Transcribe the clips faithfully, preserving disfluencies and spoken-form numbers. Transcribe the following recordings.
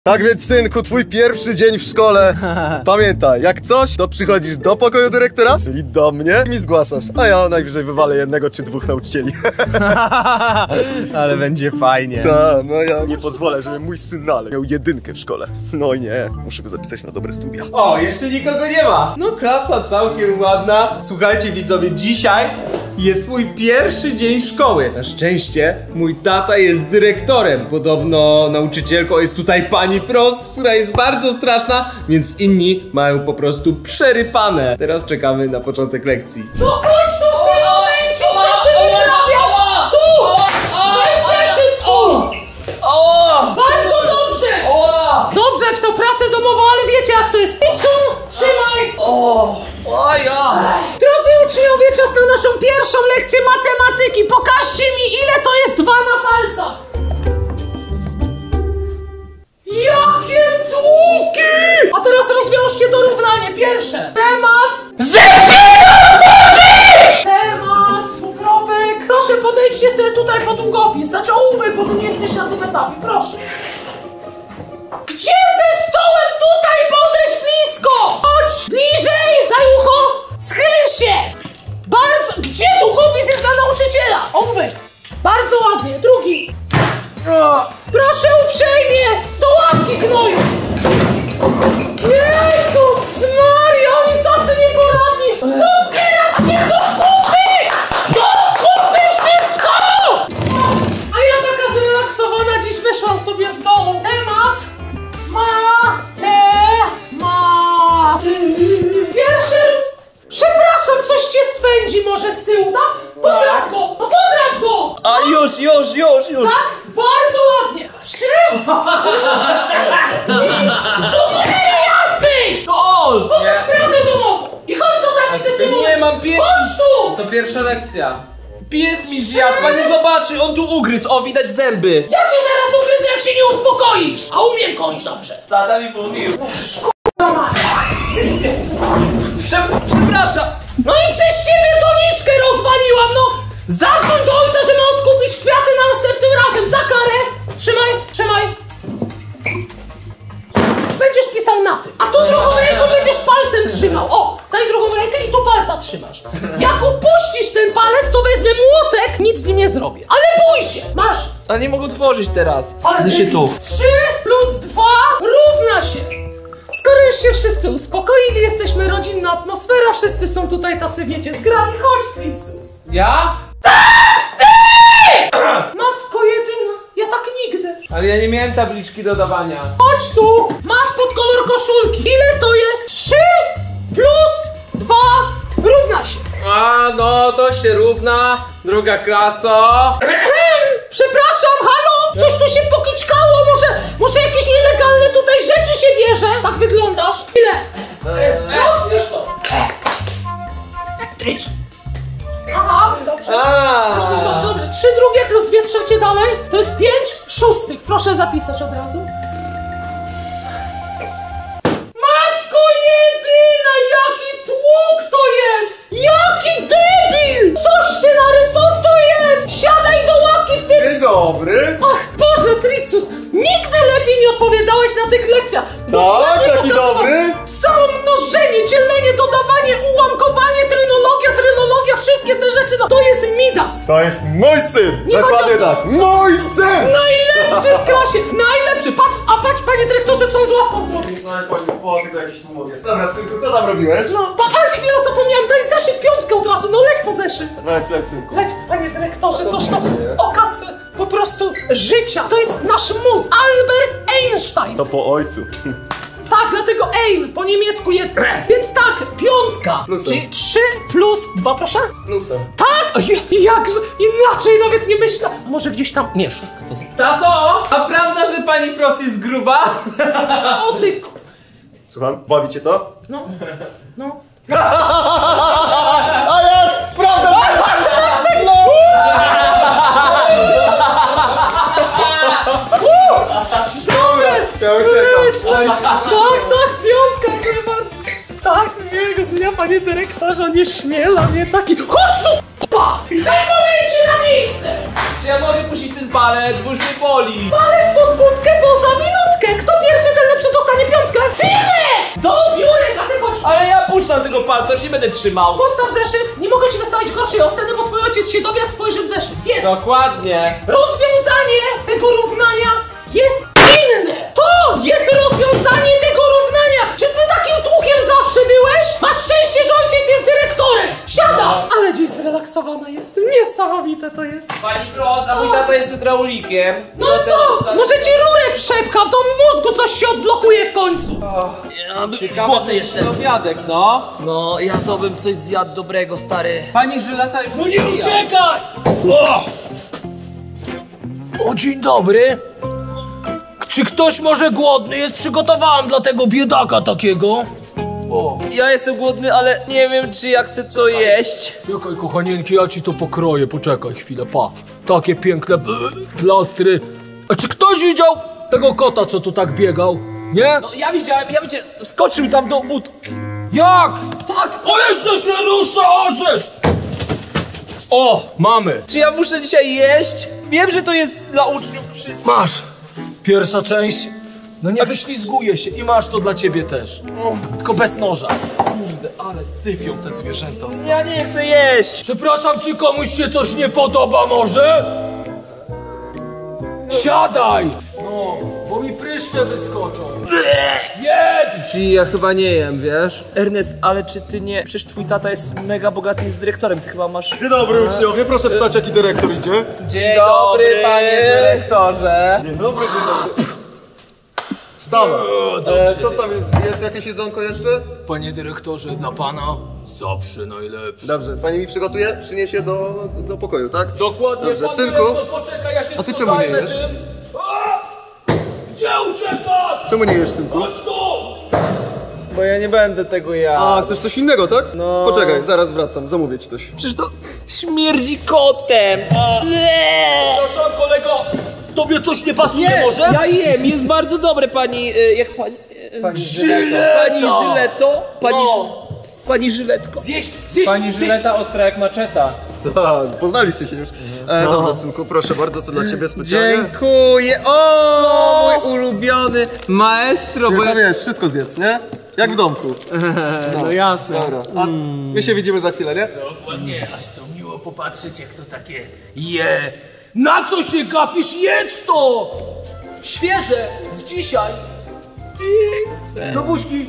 Tak więc, synku, twój pierwszy dzień w szkole. Pamiętaj, jak coś, to przychodzisz do pokoju dyrektora, czyli do mnie, i mi zgłaszasz, a ja najwyżej wywalę jednego czy dwóch nauczycieli. Ale będzie fajnie. Tak, no ja nie pozwolę, żeby mój syn Nalek miał jedynkę w szkole. No i nie, muszę go zapisać na dobre studia. O, jeszcze nikogo nie ma. No klasa całkiem ładna. Słuchajcie widzowie, dzisiaj jest mój pierwszy dzień szkoły. Na szczęście mój tata jest dyrektorem. Podobno nauczycielką jest tutaj pani Frost, która jest bardzo straszna, więc inni mają po prostu przerypane. Teraz czekamy na początek lekcji. No chodź tu w tym momencie, co ty wyprawiasz? Tu! Weź zeszyt tu! Bardzo dobrze! Dobrze, pisał pracę domową, ale wiecie jak to jest. Piczu, trzymaj! Drodzy uczniowie, czas na naszą pierwszą lekcję matematyki. Pokażcie mi, ile to jest dwa na palcach. Jakie tłuki! A teraz rozwiążcie to równanie. Pierwsze. Temat. Zeszyt! Temat. Dwukropek. Proszę, podejdźcie sobie tutaj pod długopis. Znaczy ołówek, bo wy nie jesteście na tym etapie. Proszę. Gdzie ze stołem? Tutaj podejść blisko! Chodź! Bliżej! Daj ucho! Schyl się! Bardzo... Gdzie długopis jest dla nauczyciela? Ołówek. Bardzo ładnie. Drugi. Proszę uprzejmie! Do ławki, gnoju! Jezus Maria, oni tacy nieporadni! Pozbierać się do kupy! Do kupy wszystko! A ja taka zrelaksowana dziś wyszłam sobie z domu. Temat ma te ma pierwszy... Przepraszam, coś cię swędzi może z tyłu, tak? Podrap go! No podrap go! A już, już, już, już! Tak? Bardzo ładnie! Trzy! Do numery jasnej! To! Pokaż pracę domową! I chodź do tablicy w tym Nie, momencie. mam pies! Chodź tu! To pierwsza lekcja. Pies mi zjadł, pani zobaczy, on tu ugryzł, o widać zęby. Ja cię zaraz ugryzę, jak się nie uspokoisz! A umiem kończyć dobrze. Tata mi mówił. Mama. Prze przepraszam. No i przez ciebie doniczkę rozwaliłam, no! Zadzwoń do ojca, że ma odkupić kwiaty na następnym razem za karę! Trzymaj, trzymaj! Będziesz pisał na tym, a tu drugą ręką będziesz palcem trzymał. O, daj drugą rękę i tu palca trzymasz. Jak upuścisz ten palec, to wezmę młotek, nic z nim nie zrobię. Ale bój się! Masz! A nie mogę otworzyć teraz. Ale Zę się tu. trzy plus dwa równa się. Skoro już się wszyscy uspokoili, jesteśmy rodzinna atmosfera, wszyscy są tutaj tacy, wiecie, zgrani. Chodź, Tricus. Ja? Matko jedyna, ja tak nigdy. Ale ja nie miałem tabliczki dodawania. Chodź tu, masz pod kolor koszulki. Ile to jest? Trzy plus dwa równa się. A, no to się równa. Druga klasa. Przepraszam, halo? Coś tu się pokiczkało, może, może jakieś nielegalne tutaj rzeczy się bierze? Tak wyglądasz. Ile? Rozbierz to. Tric. Aha, dobrze. A. Myślisz, dobrze, dobrze. Trzy drugie plus dwie trzecie dalej. To jest pięć szóstych. Proszę zapisać od razu. Matko jedyna, jaki tłuk to jest! Jaki debil! Coś ty narysował, to jest! Siadaj do ławki w tym... Dzień dobry. Ach, Boże, Tricus! Nigdy lepiej nie odpowiadałeś na tych lekcjach! Tak, taki dobry. Całe mnożenie, dzielenie, dodawanie, ułamkowanie, trynologia, trynologia, wszystkie te rzeczy, no to jest Midas! To jest mój syn. Nie Dokładnie chodzi o to. tak. Mój syn. Najlepszy w klasie! Najlepszy! Patrz, a patrz, panie dyrektorze, co on z łapką zrobił! No jak pani spokój, to jakiś tłumok jest. Dobra, synku, co tam robiłeś? No, pa, a chwila, zapomniałem, daj zeszyt piątkę od razu, no leć po zeszyt! Leć, leć, synku. Leć, panie dyrektorze, toż to dzieje? okaz po prostu życia. To jest nasz mózg, Albert Einstein. To po ojcu. Tak, dlatego Ein, po niemiecku jest... Więc tak, piątka. Plusem. Czyli trzy plus dwa, proszę? Z plusem. Tak, j- jakże, inaczej nawet nie myślę. Może gdzieś tam... Nie, szóstka to za... Tato, a prawda, że pani Frost jest gruba? O ty... k- Słucham, bawi cię to? No, no. A jak? Prawda! No! Dobre! Ja uciekam. Tak, tak, piątka, chyba. Tak, miłego dnia, panie dyrektorze, nie śmiela mnie taki... Chodź tu, p***a! W tym momencie na miejsce! Czy ja mogę puścić ten palec, bo już mnie boli? Palec pod budkę, bo za minutkę piątkę! Kto pierwszy, ten lepszy dostanie piątkę! Tyle! Do biurek, a ty chodź! Ale ja puszczam tego palca, już nie będę trzymał. Postaw zeszyt! Nie mogę ci wystawić gorszej oceny, bo twój ojciec się dowie, jak spojrzy w zeszyt, więc... Dokładnie. Rozwiązanie tego równania jest inne! To jest rozwiązanie tego równania! Czy ty takim tłukiem zawsze byłeś? Masz szczęście, że ojciec jest dyrektorem! Siada! Ale dziś zrelaksowana jestem, niesamowite to jest. Pani Frost, a mój tata jest hydraulikiem. No co? Może ci rurę przepka, w tym mózgu coś się odblokuje w końcu. Głodny jestem. Obiadek, no. No, ja to bym coś zjadł dobrego, stary. Pani Żyleta już... No nie uciekaj! O! O, dzień dobry. Czy ktoś może głodny jest? Przygotowałem dla tego biedaka takiego. O. Ja jestem głodny, ale nie wiem, czy ja chcę to jeść. Czekaj, kochanieńki, ja ci to pokroję. Poczekaj chwilę, pa. Takie piękne plastry. A czy ktoś widział tego kota, co tu tak biegał? Nie? No ja widziałem, ja widziałem. Wskoczył tam do but. Jak? Tak. O, jeszcze się rusza, orzesz! O, mamy. Czy ja muszę dzisiaj jeść? Wiem, że to jest dla uczniów wszystkich. Masz. Pierwsza część. No nie wyślizguje się i masz to dla ciebie też. Tylko bez noża. Kurde, ale syfią te zwierzęta. Ja nie chcę jeść. Przepraszam, czy komuś się coś nie podoba może? Siadaj. No, bo mi pryszcze wyskoczą. Jedz! Czyli ja chyba nie jem, wiesz? Ernest, ale czy ty nie... Przecież twój tata jest mega bogaty, jest dyrektorem, ty chyba masz... Dzień dobry uczniowie, proszę wstać, jaki dyrektor idzie. Dzień dobry, panie dyrektorze. Dzień dobry, dzień dobry. Wstawaj. E, co tam jest? Jest jakieś jedzonko jeszcze? Panie dyrektorze, dla pana zawsze najlepsze. Dobrze, pani mi przygotuje, przyniesie do, do pokoju, tak? Dokładnie, Dobrze, pan synku. dyrektor, poczekaj, ja się A ty tu czemu nie zajmę jesz? tym. A! Gdzie uciekasz? Czemu nie jesz, synku? Chodź tu! Bo ja nie będę tego jadł. A, chcesz coś innego, tak? No. Poczekaj, zaraz wracam, zamówię ci coś. Przecież to śmierdzi kotem. Proszę, kolego, tobie coś nie pasuje Nie, może? ja jem, jest bardzo dobre, pani... y, jak pani... y, Pani Żyleto! Pani Żyleto? Pani, No. Ży- pani Żyletko. Zjeść, zjeść, Pani Żyleta ostra jak maczeta. A, poznaliście się już. E, Dobra, synku, proszę bardzo, to dla ciebie specjalnie. Dziękuję. O, mój ulubiony maestro, bo Tylko wiesz, wszystko zjedz, nie? Jak w domku. No jasne. Dobra, a my się widzimy za chwilę, nie? Dokładnie, aż to miło popatrzeć, jak to takie je. Na co się gapisz? Jedz to! Świeże, z dzisiaj. Do buźki.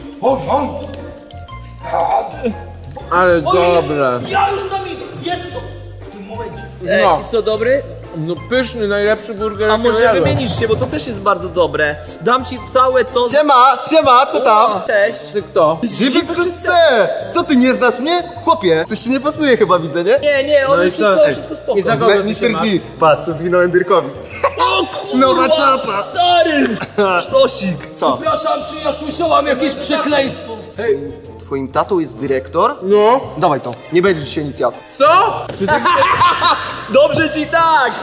Ale dobre. Ja już tam idę, jedz to. W tym momencie. No. I co, dobry? No pyszny, najlepszy burger. A jaki może jadłem. wymienisz się, bo to też jest bardzo dobre. Dam ci całe to... Siema, siema, co tam? Cześć. Ty kto? Zibik przez C! Co, ty nie znasz mnie? Chłopie, coś ci nie pasuje chyba, widzę, nie? Nie, nie, on No i wszystko, co? Ej, wszystko spoko. i za kogo ty się mister masz? G, patrz, co zwinąłem Dyrkowi. O kurwa, Nowa czapa. stary! Sztosik. Co? Przepraszam, czy ja słyszałam jakieś przekleństwo? Hej. Twoim tatą jest dyrektor? No. Dawaj to, nie będziesz dzisiaj nic jadł. Co? Czy ty, Dobrze ci tak!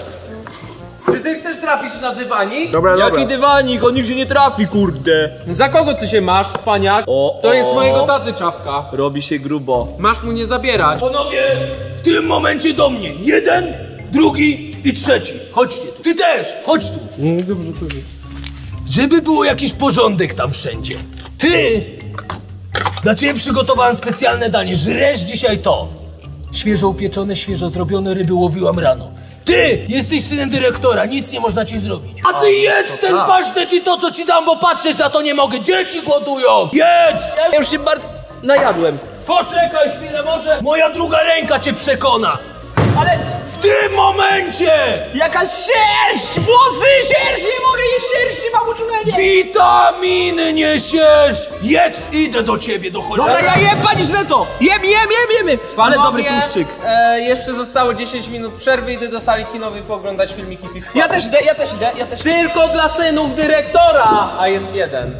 czy ty chcesz trafić na dywanik? Dobra, Jaki dywanik, on nigdzie nie trafi, kurde. Za kogo ty się masz, paniak? O, To o. jest mojego taty czapka. Robi się grubo. Masz mu nie zabierać. Panowie, w tym momencie do mnie. Jeden, drugi i trzeci. Chodźcie tu. Ty też, chodź tu. Dobrze, to Żeby było jakiś porządek tam wszędzie. Ty! Dla ciebie przygotowałem specjalne danie. Żresz dzisiaj to. Świeżo upieczone, świeżo zrobione ryby łowiłam rano. Ty! Jesteś synem dyrektora, nic nie można ci zrobić. A ty jedz ten tak. pasztet i to, co ci dam, bo patrzeć na to nie mogę. Dzieci głodują! Jedz! Ja już się bardzo najadłem. Poczekaj chwilę, może moja druga ręka cię przekona. Ale w tym momencie! Jakaś sierść! Włosy, sierść! Nie mogę jeść sierści, mam uczulenie! Witaminy, nie sierść! Jedz, idę do ciebie, do cholery. Dobra, ja jem, pani Żleto! Jem, jem, jem, jem! Ale dobry tłuszczyk. E, jeszcze zostało dziesięć minut przerwy, idę do sali kinowej pooglądać filmiki Discord. Ja też idę, ja też idę, ja też idę. Tylko dla synów dyrektora, a jest jeden.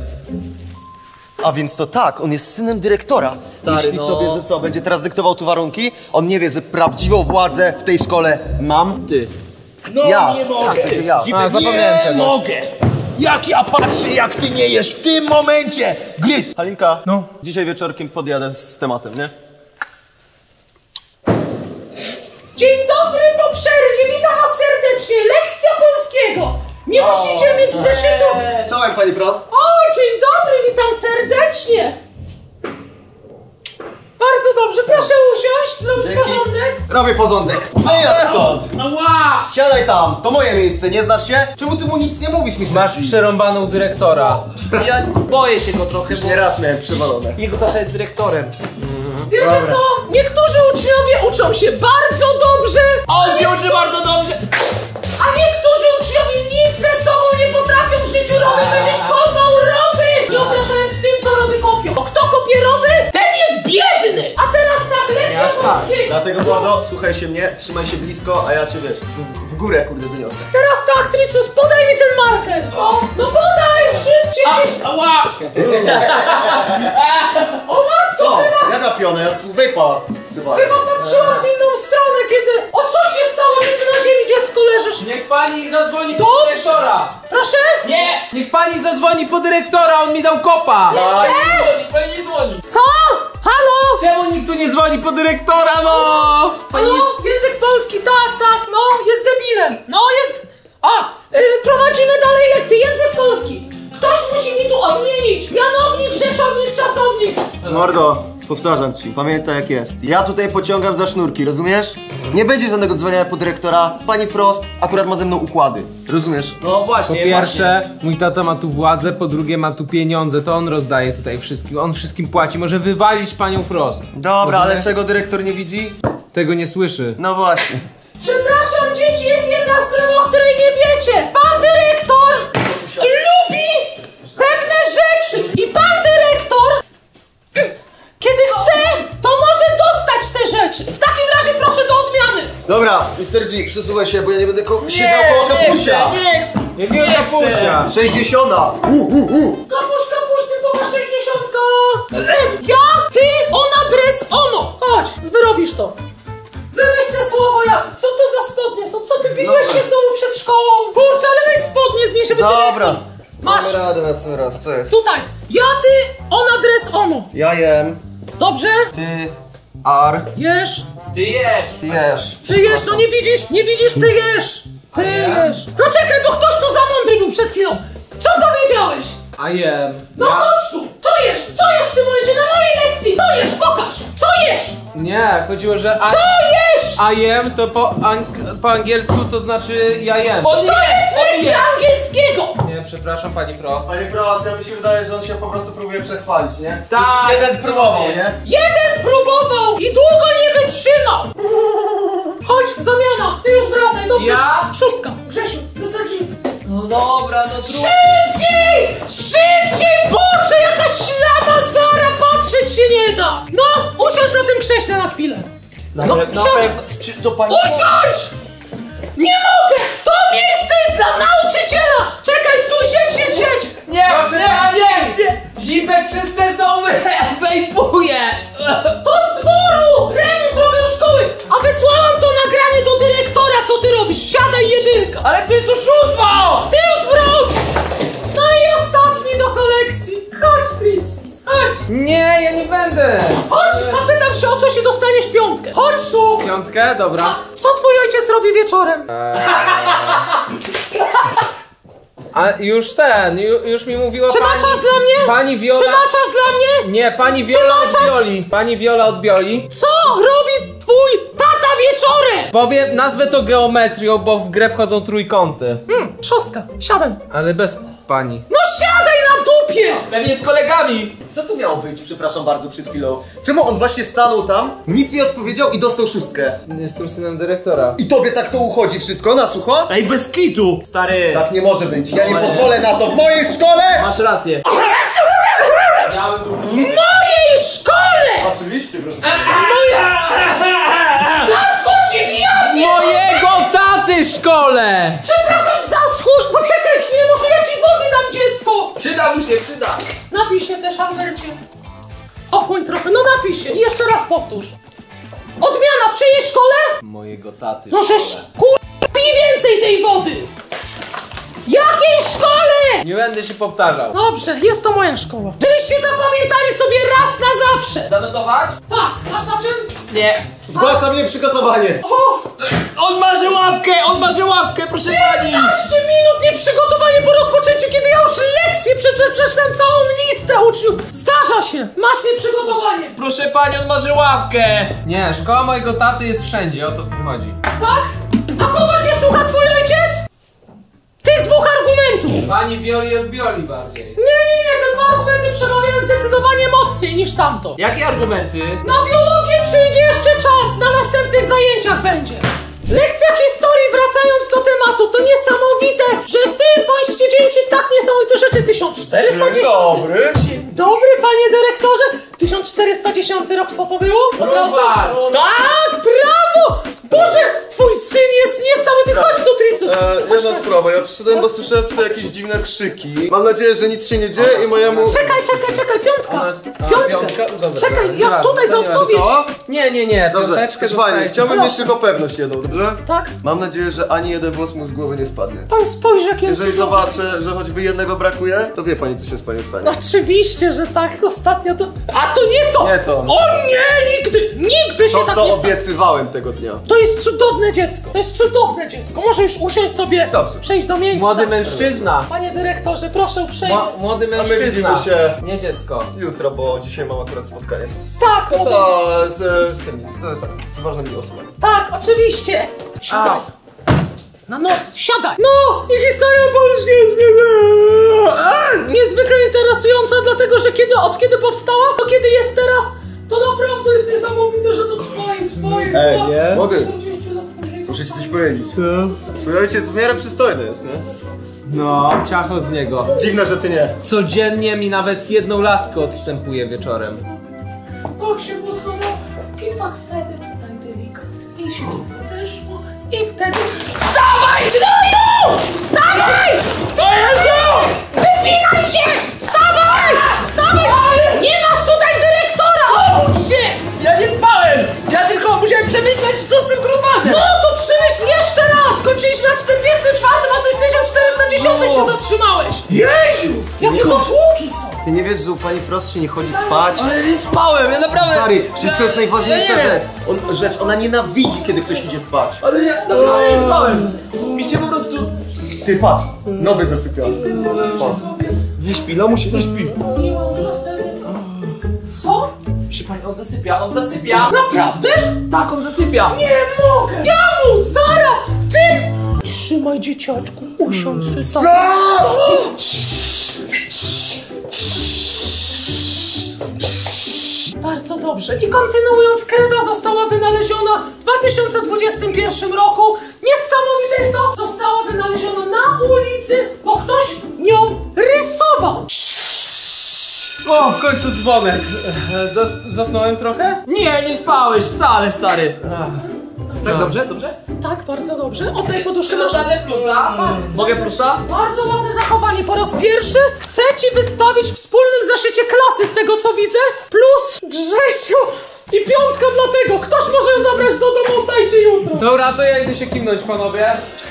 A więc to tak, on jest synem dyrektora. Stary, Myśli no. sobie, że co, będzie teraz dyktował tu warunki? On nie wie, że prawdziwą władzę w tej szkole mam. Ty. No, ja. nie mogę. Tak, w sensie ja. A, zapomniałem Nie tego. mogę! Jak ja patrzę, jak ty nie jesz w tym momencie! Gryz! Halinka, No. dzisiaj wieczorkiem podjadę z tematem, nie? Dzień dobry po przerwie, witam was serdecznie. Lekcja polskiego. Nie musicie mieć zeszytów! Czołem, pani Frost. O, dzień dobry, witam serdecznie! Bardzo dobrze, proszę usiąść, zrobić Dzięki. porządek. Robię porządek. Wyjazd stąd! Ała! Siadaj tam, to moje miejsce, nie znasz się? Czemu ty mu nic nie mówisz, mi Masz przerąbaną dyrektora. Ja boję się go trochę, bo Nie raz miałem przewalone. jego tata jest dyrektorem. Wiecie co? Niektórzy uczniowie uczą się bardzo dobrze, On się uczy bardzo dobrze! a niektórzy uczniowie nic ze sobą nie potrafią w życiu robić. Będziesz kopał rowy! Nie obrażając tym, co rowy kopią. Bo kto kopie rowy, ten jest biedny! A teraz tak, lekcja polskiego. Dlatego, Włado, słuchaj się mnie, trzymaj się blisko, a ja cię, wiesz, w, w górę, kurde, wyniosę. Teraz tak, Tricus, podaj mi ten marker. O, no podaj, szybciej! Ała! O matko, Co? chyba, Jaka piona? Ja wejpa wsywałem. chyba patrzyłam w inną stronę, kiedy... O, co się stało, że ty na ziemi, dziecko, leżysz? Niech pani zadzwoni po Dobrze. dyrektora! Proszę? Nie! Niech pani zadzwoni po dyrektora, on mi dał kopa! Nikt pani nie dzwoni! Co? Halo? Czemu nikt tu nie dzwoni po dyrektora, no? Pani... Halo? Język polski, tak, tak, no, jest debilem. No, jest... A, y, prowadzimy dalej lekcję, język polski. Ktoś musi mi tu odmienić. Mianownik, rzeczownik, czasownik. Mordo, powtarzam ci, pamiętaj jak jest. Ja tutaj pociągam za sznurki, rozumiesz? Nie będzie żadnego dzwonienia po dyrektora. Pani Frost akurat ma ze mną układy. Rozumiesz? No Po właśnie, pierwsze, mój tata ma tu władzę, po drugie ma tu pieniądze, to on rozdaje tutaj wszystkim, on wszystkim płaci, może wywalić panią Frost. Dobra, ale Rozumiesz? czego dyrektor nie widzi? Tego nie słyszy. No właśnie. Przepraszam, dzieci, jest jedna sprawa, o której nie wiecie. Pan dyrektor lubi pewne rzeczy. I pan dyrektor, kiedy chce, to może dostać te rzeczy. W takim razie proszę do odmiany. Dobra, mister G, przesuwaj się, bo ja nie będę ko siedział koło kapusia. Nie! Nie wiem, kapusia! Sześćdziesiąta! U, u, u. Kapusz, kapusz, typowa sześćdziesiątka. Ja, ty, ona, dres, ono. Chodź, wyrobisz to. Wymyśl słowo jak. Co to za spodnie są? Co ty biłeś się znowu przed szkołą? Kurczę, ale weź spodnie zmień, żeby Dobra. dyrektor... Masz. Mamy radę następny raz, co jest? Tutaj. Ja, ty, ona, dres, ono. Ja jem, Dobrze? ty, ar, Jesz. Ty jesz! ty jesz. Ty jesz, no nie widzisz? Nie widzisz? Ty jesz. Ty jesz. No czekaj, bo ktoś tu za mądry był przed chwilą. Co powiedziałeś? A jem. No chodź tu. Co jesz? Co jesz w tym momencie na mojej lekcji? Co jesz? Pokaż. Co jesz? Nie, chodziło, że a, Co jesz? a jem to po, ang po angielsku to znaczy ja jem. To jest lekcja angielskiego. Nie, przepraszam pani Frost. Panie Frost, ja mi się wydaje, że on się po prostu próbuje przechwalić, nie? Tak. Już jeden próbował, nie? Jeden próbował i długo nie wytrzymał. Chodź, zamiana. Ty już wracaj, dobrze? Ja? Szóstka. Grzesiu, wystarczy. No dobra, no trudno. Szybciej! Szybciej! Boże, jaka ślama Zara! Patrzeć się nie da! No, usiądź na tym krześle na chwilę. Na, No, na siadaj. pewno. Czy to pani... Usiądź! Nie mogę! To miejsce jest dla nauczyciela! Czekaj, stój, siedź, siedź, siedź! Nie! Proszę Nie! pana, Nie! Nie! Zipek przez sezon wejpuje! To z dworu! Remont robią szkoły! A wysłałam to nagranie do dyrektora, co ty robisz? Siadaj, jedynka! Ale to jest oszustwo! Ty zwróć! No i ostatni do kolekcji. Chodź, Tric, chodź! Nie, ja nie będę! Chodź, zapytam się, o co się dostaniesz piątkę. Chodź tu! Piątkę? Dobra. A co twój ojciec robi wieczorem? A już ten, ju, już mi mówiła Czy ma pani... czas dla mnie? Pani Viola... Czy ma czas dla mnie? Nie, pani Viola ma od czas? Bioli. Pani Viola od Bioli. Co robi twój tata wieczorem? Powiem, nazwę to geometrią, bo w grę wchodzą trójkąty. Hmm, szóstka, siadaj. Ale bez pani. No siadaj na dupie! Pewnie z kolegami! Co tu miało być, przepraszam bardzo, przed chwilą? Czemu on właśnie stanął tam, nic nie odpowiedział i dostał szóstkę? Jestem synem dyrektora. I tobie tak to uchodzi wszystko na sucho? Ej, bez kitu! Stary, Tak nie może być, ja nie Ale- pozwolę na to w mojej szkole! masz rację. Miałem tu... W mojej szkole! Oczywiście, proszę. Moja... Zaschło ci w japie! Mojego taty szkole! Przepraszam, zaschło! Poczekaj chwilę, może ja ci wody dam, dziecko! Przyda mu się, przyda! Napij się też, Albercie. Ochłoń trochę, no napij się i jeszcze raz powtórz. Odmiana w czyjej szkole? Mojego taty Proszę, kur... pij więcej tej wody! Jakiej szkole? Nie będę się powtarzał. Dobrze, jest to moja szkoła. Żebyście zapamiętali sobie raz na zawsze. Zanotować? Tak, masz na czym? Nie. Zgłaszam nieprzygotowanie. On marzy ławkę, on marzy ławkę, proszę pani. piętnaście minut nieprzygotowanie po rozpoczęciu, kiedy ja już lekcję przeczy, przeczytam całą listę uczniów. Zdarza się, masz nieprzygotowanie. Proszę pani, on marzy ławkę. Nie, szkoła mojego taty jest wszędzie, o to w tym chodzi. Tak? A kogo się słucha twój ojciec? Tych dwóch argumentów. Pani Wioli od Bioli bardziej. Nie, nie, nie, te dwa argumenty przemawiają zdecydowanie mocniej niż tamto. Jakie argumenty? Na biologię przyjdzie jeszcze czas, na następnych zajęciach będzie. Lekcja historii, wracając do tematu, to niesamowite, że w tym państwie dzieją się tak niesamowite rzeczy. tysiąc czterysta dziesiąty. Dzień dobry. Dzień dobry, panie dyrektorze. tysiąc czterysta dziesiąty rok, co to było? Od razu. Tak, brawo! Boże, twój syn jest niesamowity. Chodź tu, Tricus. E, jedna sprawa, ja przyszedłem, bo słyszałem tutaj jakieś dziwne krzyki. Mam nadzieję, że nic się nie dzieje i mojemu... Czekaj, czekaj, czekaj, piątka. A, Piątka. piątka? Dobra, Czekaj, dobra. ja Dobra, tutaj za to nie ma. odpowiedź. Co? Nie, nie, nie, Dobrze, piąteczkę proszę pani, dostajecie. chciałbym Proszę. mieć tylko pewność jedną, dobrze? Tak? Mam nadzieję, że ani jeden włos mu z głowy nie spadnie. Pan spojrzy, jakie Jeżeli zobaczę, że choćby jednego brakuje, to wie pani, co się z panią stanie. Oczywiście, że tak, ostatnio to... A to nie to! Nie to. O nie, nigdy, nigdy się To, tak co nie stanie. obiecywałem tego dnia. To jest cudowne dziecko, to jest cudowne dziecko. Może już usiąść sobie, Dobrze. przejść do miejsca. Młody mężczyzna. Panie dyrektorze, proszę uprzejmie. Mła- Młody my mężczyzna. widzimy się. Nie dziecko. Jutro, bo dzisiaj mam akurat spotkanie z... Tak, młody... To z... e, tymi, e, tak, z ważnymi osobami. Tak, oczywiście. Siadaj. Na noc, siadaj. No, i historia Polski jest niezwykle, niezwykle interesująca, dlatego że kiedy, od kiedy powstała, do kiedy jest teraz, to naprawdę jest niesamowite, że to trwa i trwa i trwa. Ej, nie? Młody. czterdzieści lat później. Muszę ci coś powiedzieć. Twój ojciec w miarę przystojny jest, nie? No, ciacho z niego. Dziwne, że ty nie. Codziennie mi nawet jedną laskę odstępuje wieczorem. Tak się postawiło i tak wtedy tutaj delikatnie się podeszło i wtedy... Wstawaj, gnoju! Wstawaj! To Jezu! Wypinaj się! Wstawaj! Wstawaj! Nie masz tutaj dyrektora! Obudź się! Ja nie spałem! Ja tylko musiałem przemyśleć, co z tym grubanem! No to przemyśl jeszcze raz! Skończyliśmy na czterdziestym czwartym, a ty w tysiąc czterysta dziesiątym się zatrzymałeś! Jeju! Jakie to długi są! Ty nie wiesz, że u pani Frost się nie chodzi spać? Ale nie spałem, ja naprawdę... Stary, wszystko jest najważniejsza ja nie wiem. rzecz. On, rzecz. Ona nienawidzi, kiedy ktoś idzie spać. Ale ja naprawdę nie spałem! Mi się po prostu... Ty patrz, nowy zasypialny. Nie śpi, no musi nie śpi. Mówiłam, że wtedy... Co? Proszę pani, on zasypia, on zasypia! Naprawdę? Tak, on zasypia! Nie mogę! Ja mu zaraz w tym... Trzymaj dzieciaczku, usiądź sobie tam. Bardzo dobrze. I kontynuując, kreda została wynaleziona w dwa tysiące dwudziestym pierwszym roku. Niesamowite jest to, została wynaleziona na ulicy, bo ktoś nią rysował. O, w końcu dzwonek. Zas zasnąłem trochę? Nie, nie spałeś wcale, stary! Tak, dobrze, dobrze? Tak, bardzo dobrze. Oddaj poduszkę, masz... Dostanę plusa? Mogę plusa? Bardzo ładne zachowanie. Po raz pierwszy chcę ci wystawić w wspólnym zeszycie klasy z tego, co widzę. Plus Grzesiu i piątka dla tego. Ktoś może ją zabrać do domu, oddajcie jutro. Dobra, to ja idę się kimnąć, panowie.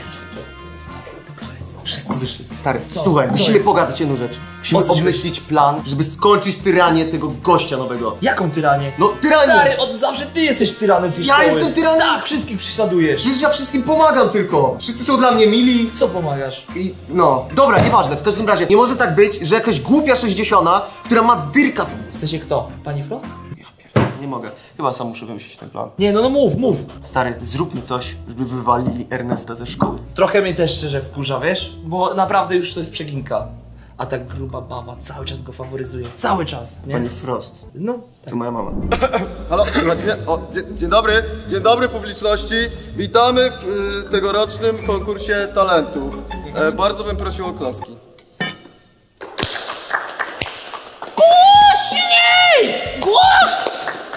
Wszyscy wyszli. Stary, słuchaj, musimy pogadać jedną rzecz. Musimy obmyślić plan, żeby skończyć tyranię tego gościa nowego. Jaką tyranię? No, tyranię! Stary, od zawsze ty jesteś tyranem tej Ja szkoły. jestem tyranem? Tak, wszystkich prześladujesz. Przecież ja wszystkim pomagam tylko. Wszyscy są dla mnie mili. Co pomagasz? I no, dobra, nieważne, w każdym razie nie może tak być, że jakaś głupia sześćdziesiąta, która ma dyrka w... W sensie kto? Pani Frost? Nie mogę, chyba sam muszę wymyślić ten plan. Nie, no no mów, mów. Stary, zróbmy coś, żeby wywalili Ernesta ze szkoły. Trochę mnie też szczerze wkurza, wiesz? Bo naprawdę już to jest przeginka. A ta gruba baba cały czas go faworyzuje. Cały czas, nie? Pani Frost, No, to moja mama. Halo, słuchajcie mnie? O, dzień, dzień dobry, dzień dobry publiczności. Witamy w y, tegorocznym konkursie talentów. E, bardzo bym prosił o klaski. Głośniej! Głoś!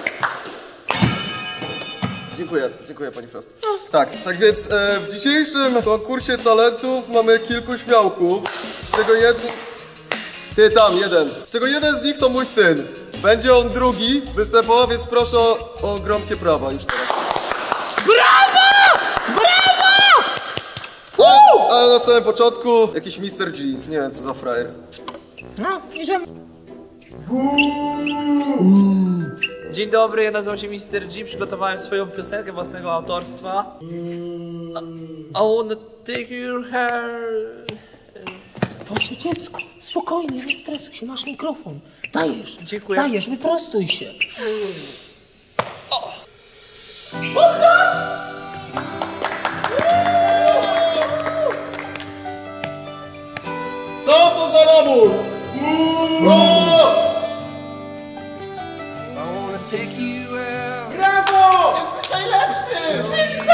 Dziękuję, dziękuję pani Frost. Tak, tak więc e, w dzisiejszym konkursie talentów mamy kilku śmiałków, z czego jeden... Ty tam, jeden. Z czego jeden z nich to mój syn. Będzie on drugi występował, więc proszę o, o gromkie brawa już teraz. Brawo! Brawo! Ale, ale na samym początku jakiś mister G, nie wiem co za frajer. No, idziemy. Dzień dobry, ja nazywam się mister G. Przygotowałem swoją piosenkę własnego autorstwa. I, I wanna take your hair. Proszę dziecko, spokojnie, nie stresuj się, masz mikrofon. Dajesz, Dziękuję. dajesz, wyprostuj się. Co to za lamus? Brawo! Jesteś najlepszy!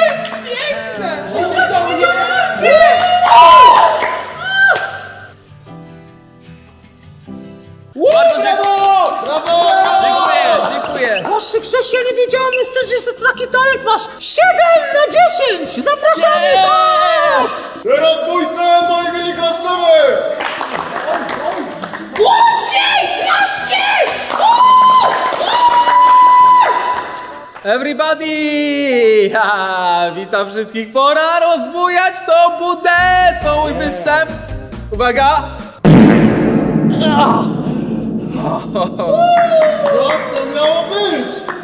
Bardzo dziękuję. Brawo! Dziękuję, dziękuję. Boże Krzesie, ja nie wiedziałam, mister, że ty taki talent masz. siedem na dziesięć! Zapraszamy do... Teraz mój syn, moi mili klaszczemy! Głośniej! Klaszcie! Everybody! Ha, witam wszystkich, pora rozbujać tą budę! To mój występ! Uwaga! Co to miało być?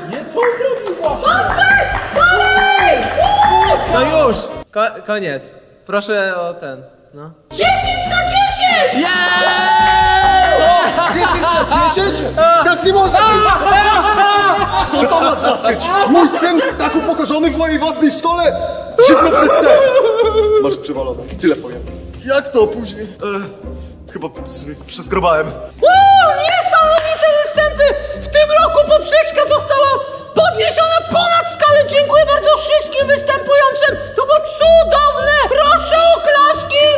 No już! Ko koniec. Proszę o ten, no. dziesięć na dziesięć! Yeah! dziesięć na dziesięć? Tak nie może być! Co to ma znaczyć? Mój syn tak upokorzony w mojej własnej szkole? Szybko przez C! Masz przywalone, tyle powiem. Jak to później? E, chyba sobie przeskrobałem. Uuu, niesamowite występy! W tym roku poprzeczka została podniesiona ponad skalę. Dziękuję bardzo wszystkim występującym. To było cudowne! Proszę o klaski!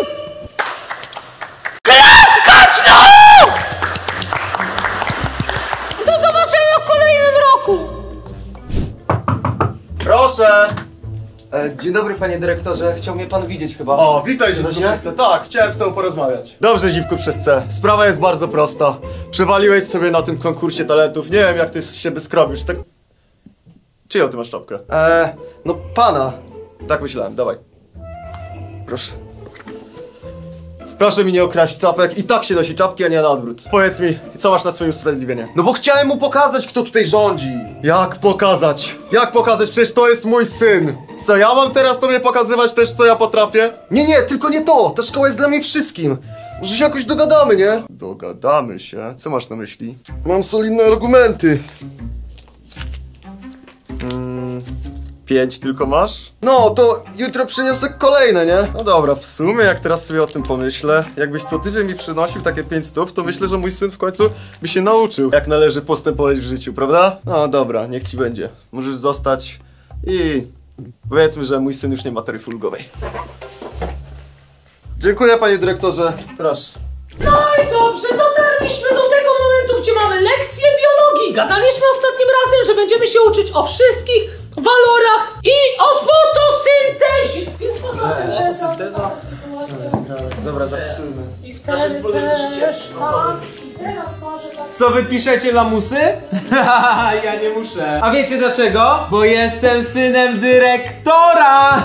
Klaskać no! Do zobaczenia w kolejnym roku! Proszę! E, dzień dobry, panie dyrektorze. Chciał mnie pan widzieć chyba. O, witaj Dziwku się? przez C. Tak, chciałem z tobą porozmawiać. Dobrze, Dziwku przez C. Sprawa jest bardzo prosta. Przewaliłeś sobie na tym konkursie talentów. Nie wiem, jak ty się wyskrobisz. Tak... Czyją ty masz czapkę? E, no pana. Tak myślałem, dawaj. Proszę. Proszę mi nie okraść czapek. I tak się nosi czapki, a nie na odwrót. Powiedz mi, co masz na swoje usprawiedliwienie? No bo chciałem mu pokazać, kto tutaj rządzi. Jak pokazać? Jak pokazać? Przecież to jest mój syn. Co, ja mam teraz tobie pokazywać też, co ja potrafię? Nie, nie, tylko nie to. Ta szkoła jest dla mnie wszystkim. Może się jakoś dogadamy, nie? Dogadamy się. Co masz na myśli? Mam solidne argumenty. Mm, pięć tylko masz? No, to jutro przyniosę kolejne, nie? No dobra, w sumie jak teraz sobie o tym pomyślę, jakbyś co tydzień mi przynosił takie pięć stów, to myślę, że mój syn w końcu by się nauczył, jak należy postępować w życiu, prawda? No dobra, niech ci będzie. Możesz zostać i powiedzmy, że mój syn już nie ma taryfy ulgowej. Dziękuję, panie dyrektorze. Proszę. No i dobrze, dotarliśmy do tego momentu, gdzie mamy lekcję biologii. Gadaliśmy ostatnim razem, że będziemy się uczyć o wszystkich walorach i o fotosyntezie. Więc fotosynteza, Fotosynteza. Dobra, zapisujmy. I wtedy też, tak. I teraz może tak... Co wy piszecie, lamusy? Ja nie muszę. A wiecie dlaczego? Bo jestem synem dyrektora!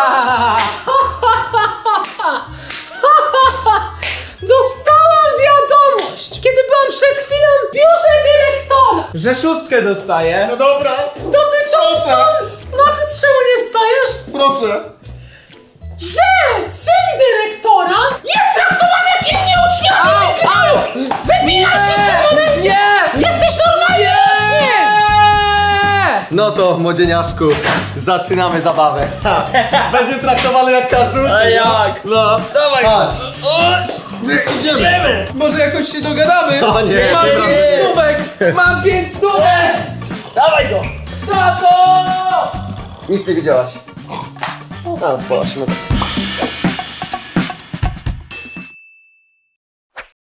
Dostałam wiadomość, kiedy byłam przed chwilą w biurze dyrektora, Że szóstkę dostaję. No dobra, dotyczącą... No ty czemu nie wstajesz? proszę. Że syn dyrektora jest traktowany jak inni uczniowie wypinają! Wypina się w tym momencie! Nie! Jesteś normalny uczniem! No to, młodzieniaszku, zaczynamy zabawę. Będzie traktowany jak każdy uczeń. A jak? No. Dawaj! Patrz. My idziemy. Może jakoś się dogadamy? O nie, Mam dobra. pięć stówek! Mam pięć stówek! Dawaj go! Tato! Nic nie wiedziałaś. No, spalasz, no.